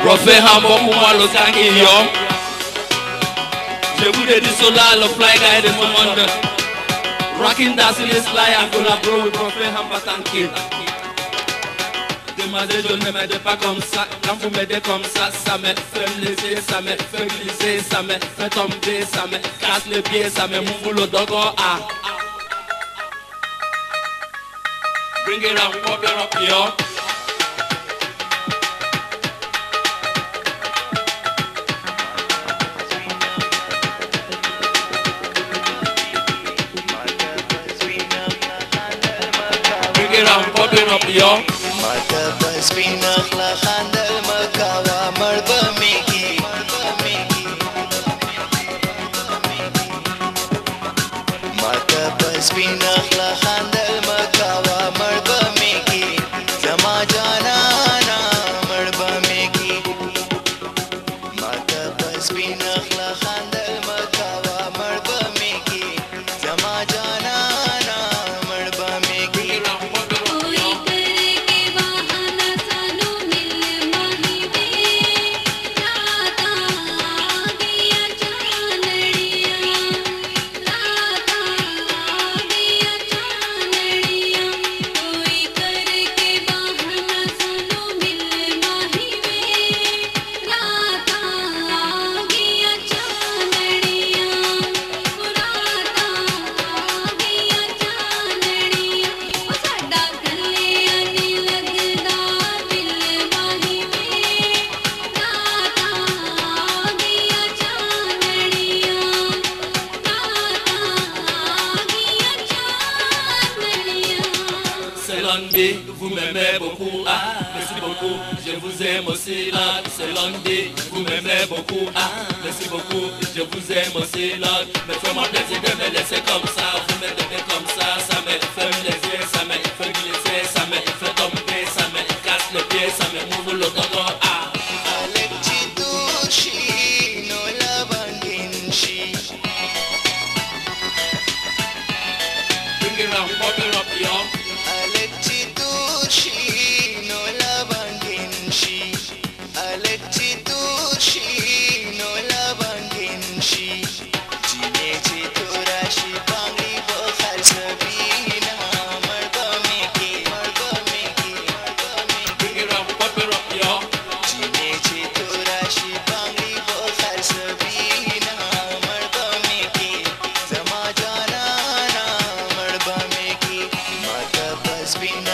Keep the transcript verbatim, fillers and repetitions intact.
Refais un bon pour moi le carillon. Je vous ai dit cela, le fly guy de ce monde. Rocking dancing is fly and collabore with Refais un batan kid. Demandez, je ne m'aide pas comme ça. Quand vous m'aidez comme ça, ça me fait me laisser, ça me fait glisser, ça me fait tomber, ça me casse les pieds, ça me move le dogo. Ah. Bring it up, pop it up, yo. Bring it up, pop it up, yo. Mata basbina khandal makawa marba miki Mata basbina khandal makawa marba miki Zama jana na marba miki Mata basbina khandal makawa marba miki Zama jana na marba miki Vous m'aimez beaucoup, ah, merci beaucoup, je vous aime aussi là, c'est Lundi, vous m'aimez beaucoup, ah, merci beaucoup, je vous aime aussi là, mais fais-moi plaisir de me laisser comme ça, vous m'aimez comme ça, ça me fait plaisir, ça me fait glisser, ça me fait tomber, ça me casse les pieds, ça me move le dogo, ah. Alexi Dushi, no lavanginshi. Bring it up, pop it up, yo. Alexi Dushi, no lavanginshi. Alexi Dushi, no lavanginshi. Jine che tora shi bangli bokhar sabina marba meki, marba meki, marba meki. Bring it up, pop it up, yo. Jine che tora shi bangli bokhar sabina marba meki. Zama jana na marba meki. Mata basbina